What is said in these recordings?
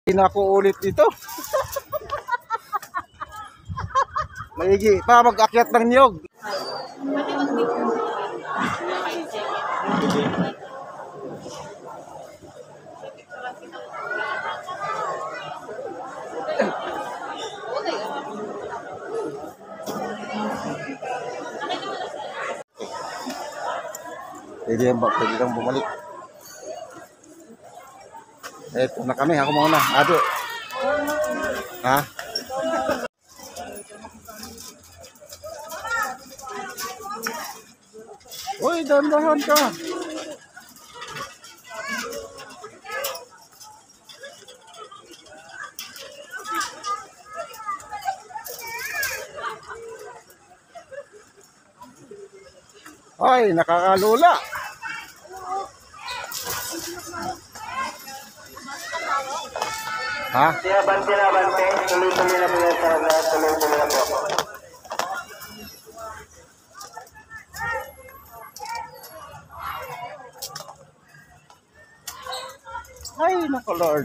Hindi na ako ulit dito. Maigi pa mag-akyat ng niyog. Pwede lang bumalik. Eto na kami, ako muna. Ado. Ha? Uy, dahan-dahan ka. Ay, nakakalula. Ha? Bante. Tuloy-tuloy na po yan sa tuloy-tuloy na po. Ay, naku Lord.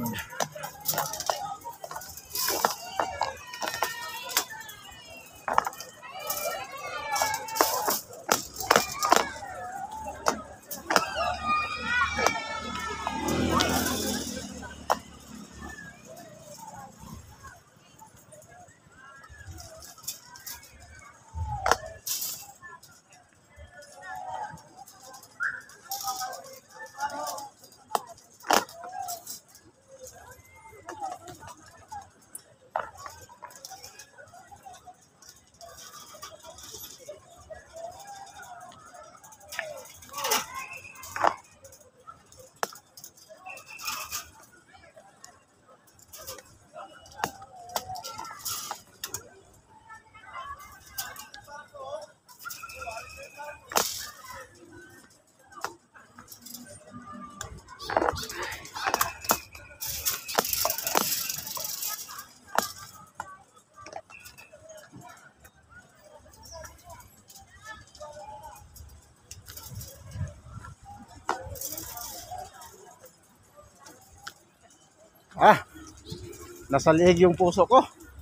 Nasa liig yung puso ko.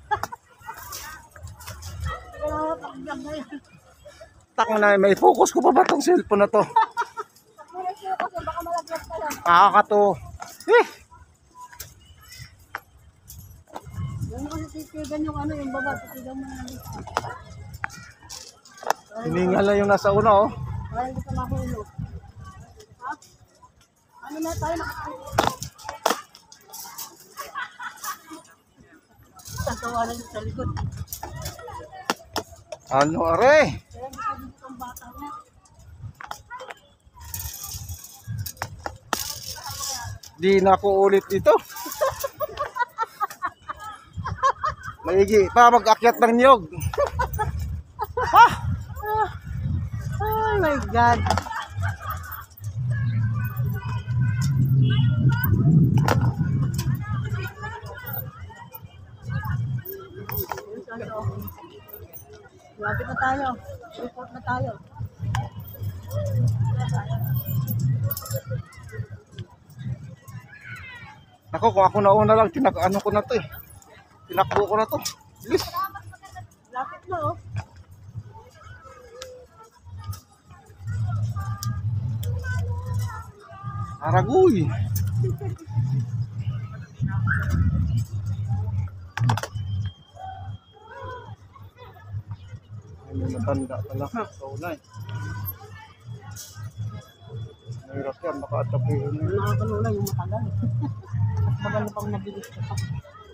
Takang na, may focus ko pa ba itong cellphone na to? Nakakato. Yung baba, titigan mo na. Hiningal na yung nasa una, oh. Para hindi ka mahulog. Ha? Ano na tayo tatawanan sa likod. Ano, are? Kaya hindi ka bata niya. Di na ako ulit dito. Maigi pa mag-akyat ng niyog. Oh my God. Lapit na tayo. Report na tayo. Ako, kung ako nauna lang, ano ko na to eh. Tinakbo ko na to. Bilis. Lapit na oh. Aragoy. Ay, may matanda pala sa unay. Mahirap yan, makatapihin yun. Nakakalula yung matagal. Mas maganda pang nabilis ka pa.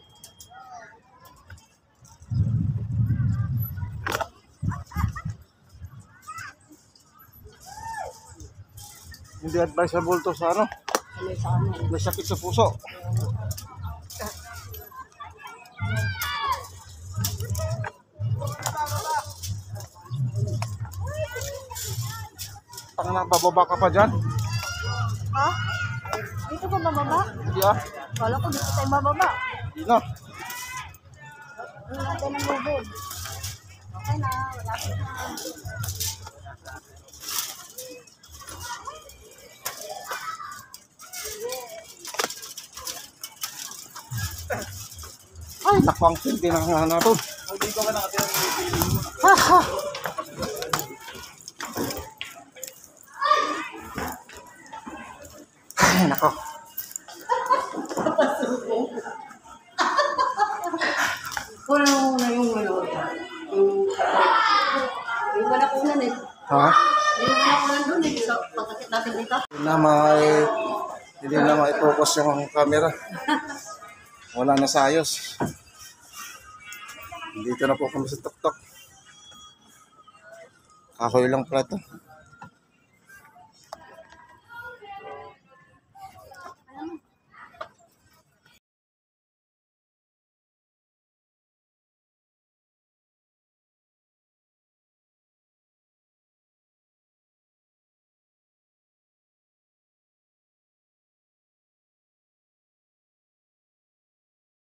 Hindi advisable to sa ano, Ano sa ano. may sakit sa puso. Pang nabababa ka pa dyan? Ha? Dito ka bababa? Hindi ah. Kala ko dito tayo bababa. Hindi na. Ano natin ang lubog? Okay na, wala ko na. Ay, naku, ang tindi na nga na to. Ha, ha. Ay, naku. Wala mo na yung ano. Yung wala ko na eh. Ha? Yung wala ko na doon eh. So, pagkakit natin dito. Hindi na mai-focus yung camera. Wala na sa ayos. Dito na po kami sa tuktok. Kahoy lang pala to.